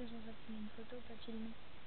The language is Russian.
message en fait, mais une photo, pas filmé.